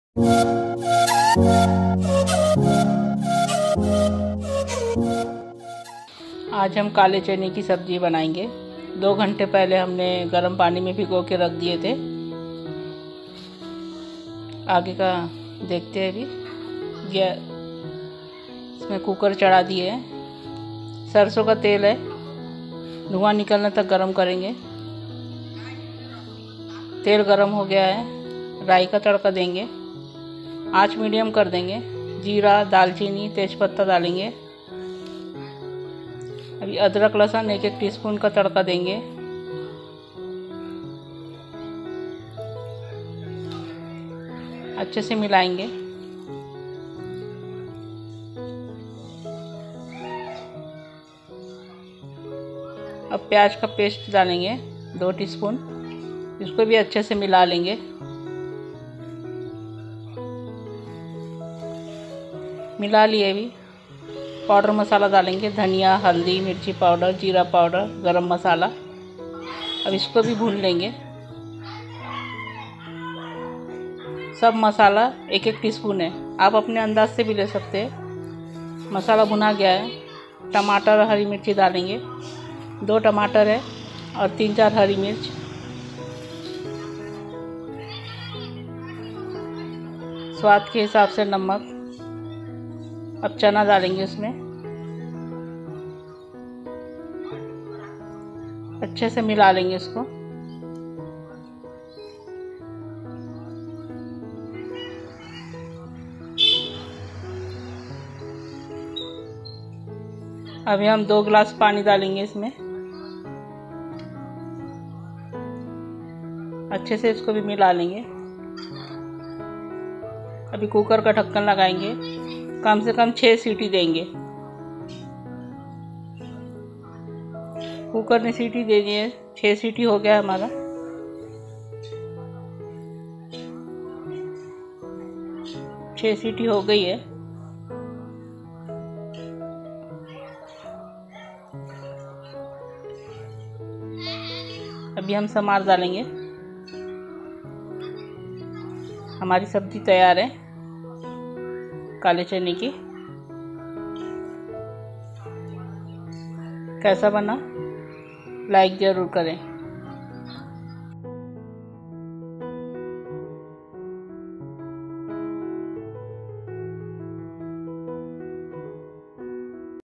आज हम काले चने की सब्जी बनाएंगे। 2 घंटे पहले हमने गर्म पानी में भिगो के रख दिए थे। आगे का देखते हैं। अभी इसमें कुकर चढ़ा दिए हैं। सरसों का तेल है, धुआं निकलने तक गरम करेंगे। तेल गरम हो गया है, राई का तड़का देंगे। आंच मीडियम कर देंगे। जीरा, दालचीनी, तेजपत्ता डालेंगे। अभी अदरक लहसुन 1-1 टीस्पून का तड़का देंगे। अच्छे से मिलाएंगे। अब प्याज का पेस्ट डालेंगे 2 टीस्पून। इसको भी अच्छे से मिला लेंगे। मिला लिए। अभी पाउडर मसाला डालेंगे, धनिया, हल्दी, मिर्ची पाउडर, जीरा पाउडर, गरम मसाला। अब इसको भी भून लेंगे। सब मसाला 1-1 टीस्पून है, आप अपने अंदाज से भी ले सकते हैं। मसाला भुना गया है। टमाटर और हरी मिर्ची डालेंगे। 2 टमाटर है और 3-4 हरी मिर्च। स्वाद के हिसाब से नमक। अब चना डालेंगे उसमें। अच्छे से मिला लेंगे इसको। अभी हम 2 गिलास पानी डालेंगे इसमें। अच्छे से इसको भी मिला लेंगे। अभी कुकर का ढक्कन लगाएंगे। कम से कम 6 सीटी देंगे। कुकर ने सीटी दे दी है, 6 सीटी हो गया हमारा। छह सीटी हो गई है। अभी हम समार डालेंगे। हमारी सब्जी तैयार है काले चने की। कैसा बना लाइक ज़रूर करें।